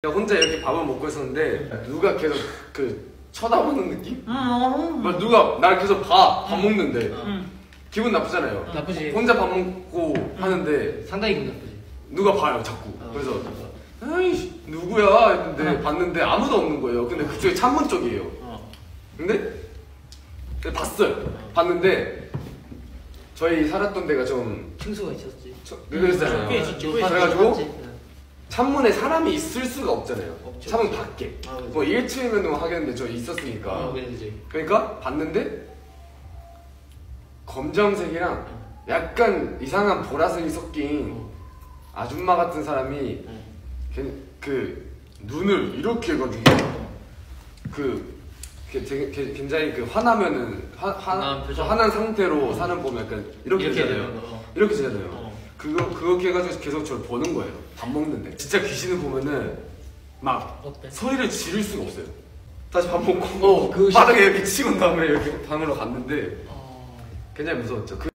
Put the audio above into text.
혼자 이렇게 밥을 먹고 있었는데 누가 계속 쳐다보는 느낌? 막 누가 날 계속 밥 먹는데 기분 나쁘잖아요. 나쁘지. 혼자 밥 먹고 하는데 상당히 기분 나쁘지. 누가 봐요 자꾸. 그래서 에이씨 누구야 했는데 봤는데 아무도 없는 거예요. 근데 그쪽에 창문 쪽이에요. 근데 봤어요. 봤는데 저희 살았던 데가 좀 층수가 있었지. 그랬잖아요. 그래가지고 창문에 사람이 있을 수가 없잖아요. 없죠. 창문 밖에. 뭐 1층이면 하겠는데 저 있었으니까. 그러니까 봤는데 검정색이랑 약간 이상한 보라색이 섞인 아줌마 같은 사람이 그 눈을 이렇게 해가지고 굉장히 화나면은 화난 상태로 사는 보면 약간 이렇게 되잖아요. 이렇게 되잖아요. 그렇게 해가지고 계속 저를 보는 거예요. 밥 먹는데 진짜 귀신을 보면은 막 어때? 소리를 지를 수가 없어요. 다시 밥 먹고 바닥에 이렇게 치운 다음에 이렇게 방으로 갔는데 굉장히 무서웠죠.